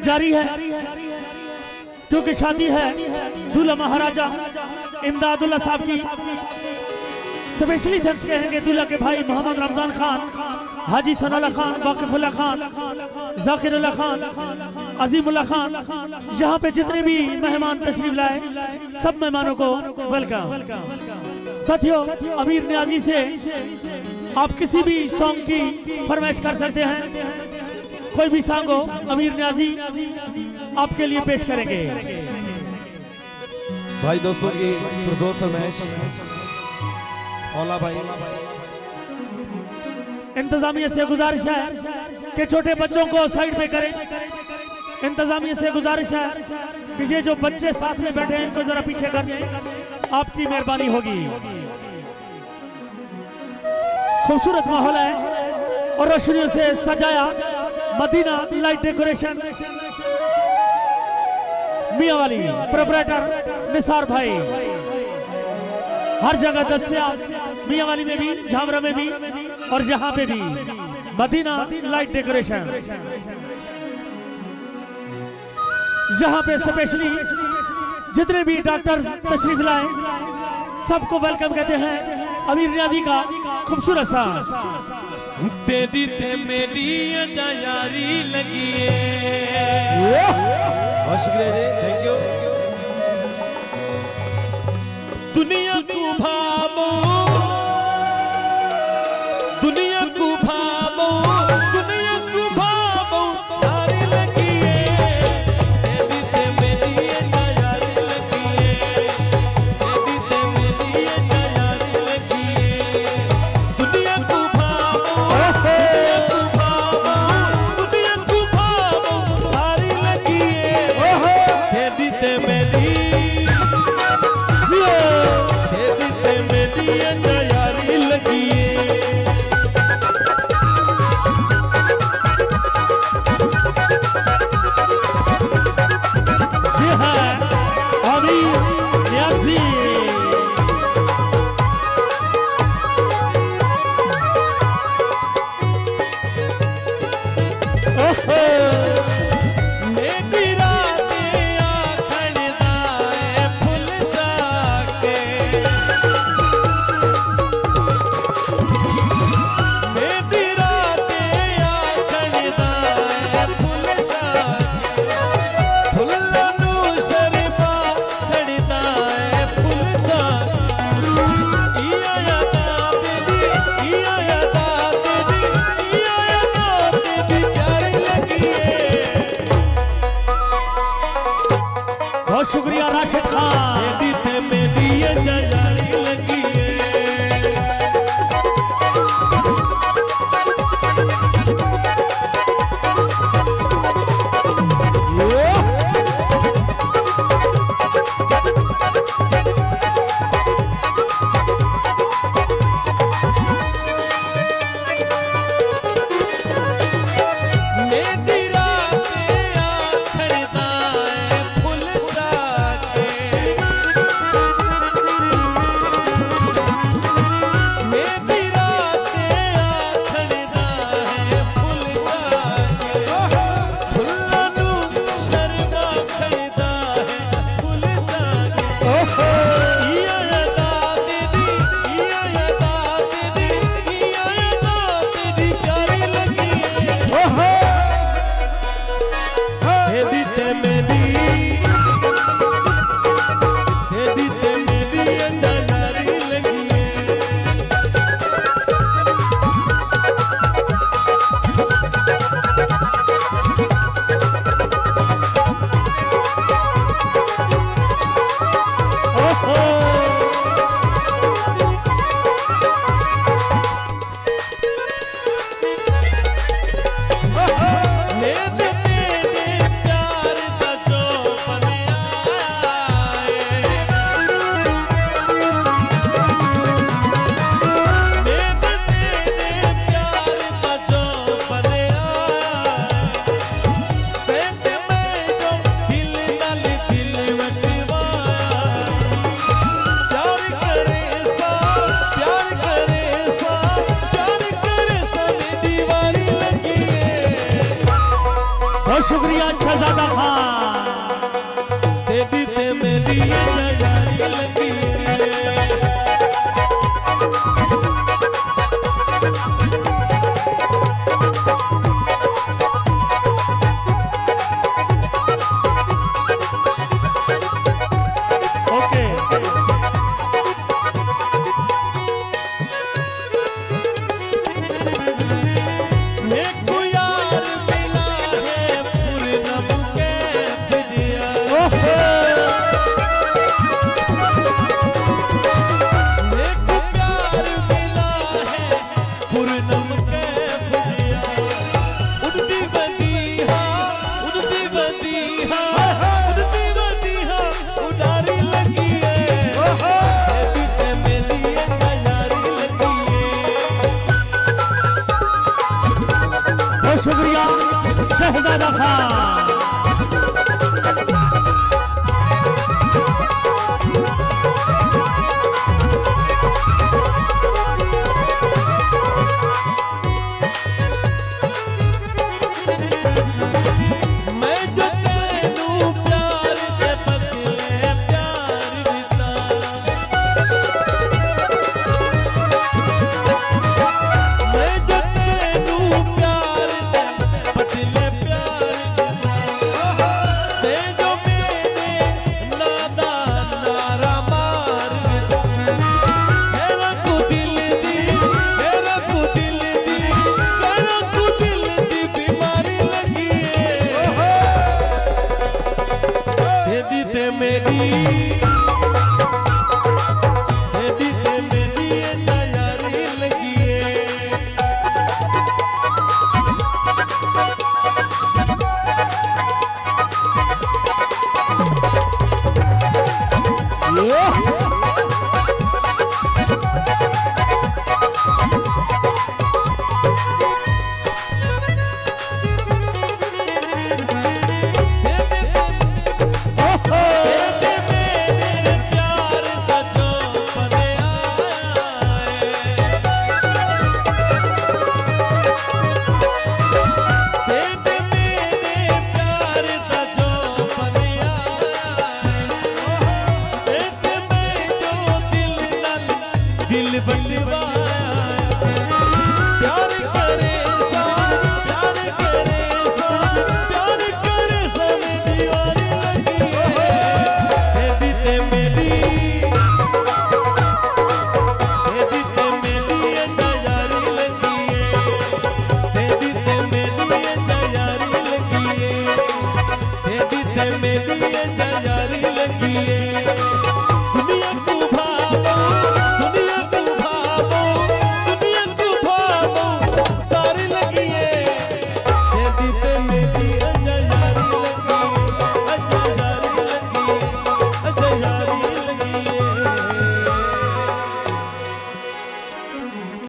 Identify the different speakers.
Speaker 1: जारी है क्योंकि शादी है दूल्हा महाराजा इमदादुल्लाह साहब की। स्पेशली थैंक्स कहेंगे दूल्हा के भाई मोहम्मद रमजान खान, हाजी सनाउल्लाह खान, वाकिफुल्लाह खान, जाकिरुल्लाह खान, अजीमुल्लाह खान, यहाँ पे जितने भी मेहमान तशरीफ लाए सब मेहमानों को वेलकम। साथियों, अमीर न्याजी से आप किसी भी सॉन्ग की फरमाइश कर सकते हैं, कोई भी सॉन्ग हो अमीर न्याजी आपके लिए पेश करेंगे।
Speaker 2: भाई दोस्तों की पुरजोर फरमाइश औला भाई।
Speaker 1: इंतजामिया से गुजारिश है कि छोटे बच्चों को साइड पे करें। इंतजामिया से गुजारिश है कि ये जो बच्चे साथ में बैठे हैं इनको जरा पीछे कर दें, आपकी मेहरबानी होगी। खूबसूरत माहौल है और रोशनियों से सजाया मदीना लाइट डेकोरेशन। मियां वाली प्रोपराइटर निसार भाई हर जगह दस्तयाब, मियां वाली में भी, झामरा में भी और यहाँ पे भी मदीना लाइट डेकोरेशन। यहाँ पे स्पेशली जितने भी डॉक्टर तशरीफ लाए सबको वेलकम कहते हैं। अमीर न्याजी का खूबसूरत सा
Speaker 3: तेरी ते मेरी यारी लगी है।
Speaker 2: बहुत शुक्रिया जी, थैंक यू।
Speaker 3: दुनिया को भावो, दुनिया को भावो, दुनिया को भावो सारी लगी है। तेरी ते मेरी यारी लगी है, तेरी ते मेरी यारी लगी है। दुनिया को भावो, दुनिया को भावो, दुनिया को भावो सारी लगी है। तेरी ते मेरी यारी लगी है।
Speaker 1: अमीर न्याजी शुक्रिया राशिद खान।
Speaker 3: मेरी यारी लगी है।
Speaker 1: शुक्रिया शहजादा खान।
Speaker 3: तेरी ते मेरी ये नजारी लगी
Speaker 1: ओके शुक्रिया शहजादा खान।
Speaker 3: मेरी